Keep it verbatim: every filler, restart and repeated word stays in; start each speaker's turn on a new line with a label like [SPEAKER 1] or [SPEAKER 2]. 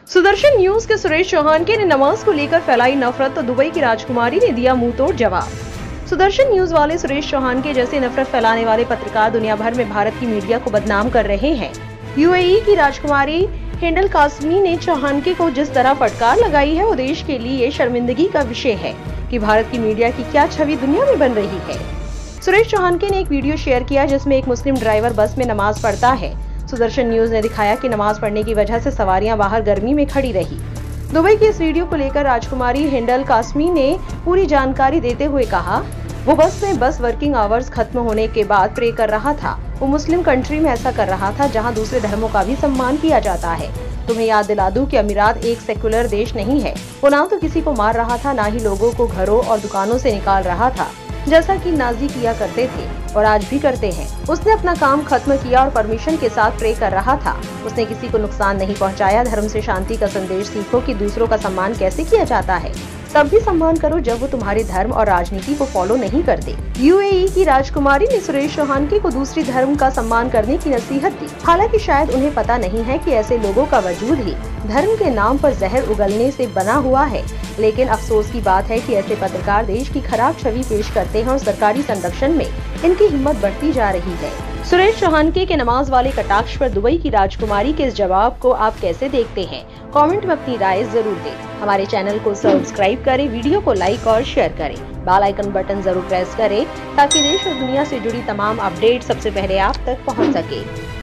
[SPEAKER 1] Sudarshan news के सुरेश चौहान के ने नमाज को लेकर फैलाई नफरत तो दुबई की राजकुमारी ने दिया मुंह तोड़ जवाब। सुदर्शन न्यूज वाले सुरेश चौहान के जैसे नफरत फैलाने वाले पत्रकार दुनिया भर में भारत की मीडिया को बदनाम कर रहे हैं। यूएई की राजकुमारी हिंडल कासमी ने चौहान के को जिस तरह फटकार लगाई है वो देश के लिए शर्मिंदगी का विषय है कि भारत की मीडिया की क्या छवि दुनिया में बन रही है। सुरेश चौहान के ने एक वीडियो शेयर किया जिसमें एक मुस्लिम ड्राइवर बस में नमाज पढ़ता है। सुदर्शन न्यूज ने दिखाया कि नमाज पढ़ने की वजह से सवारियां बाहर गर्मी में खड़ी रही। दुबई की इस वीडियो को लेकर राजकुमारी हिंडल कासमी ने पूरी जानकारी देते हुए कहा, वो बस में बस वर्किंग आवर्स खत्म होने के बाद प्रे कर रहा था। वो मुस्लिम कंट्री में ऐसा कर रहा था जहां दूसरे धर्मों का भी सम्मान किया जाता है। तुम्हें याद दिला दूं कि अमीरात एक सेक्युलर देश नहीं है। वो ना तो किसी को मार रहा था, ना ही लोगों को घरों और दुकानों से निकाल रहा था, जैसा कि नाजी किया करते थे और आज भी करते हैं। उसने अपना काम खत्म किया और परमिशन के साथ प्रे कर रहा था। उसने किसी को नुकसान नहीं पहुंचाया। धर्म से शांति का संदेश सीखो कि दूसरों का सम्मान कैसे किया जाता है। तब भी सम्मान करो जब वो तुम्हारे धर्म और राजनीति को फॉलो नहीं करते। यूएई की राजकुमारी ने सुरेश चौहान के को दूसरी धर्म का सम्मान करने की नसीहत दी। हालांकि शायद उन्हें पता नहीं है कि ऐसे लोगों का वजूद ही धर्म के नाम पर जहर उगलने से बना हुआ है। लेकिन अफसोस की बात है कि ऐसे पत्रकार देश की खराब छवि पेश करते हैं और सरकारी संरक्षण में इनकी हिम्मत बढ़ती जा रही है। सुरेश चौहान के, के नमाज वाले कटाक्ष पर दुबई की राजकुमारी के इस जवाब को आप कैसे देखते हैं? कमेंट में अपनी राय जरूर दें। हमारे चैनल को सब्सक्राइब करें, वीडियो को लाइक और शेयर करें, बेल आइकन बटन जरूर प्रेस करें ताकि देश और दुनिया से जुड़ी तमाम अपडेट सबसे पहले आप तक पहुंच सके।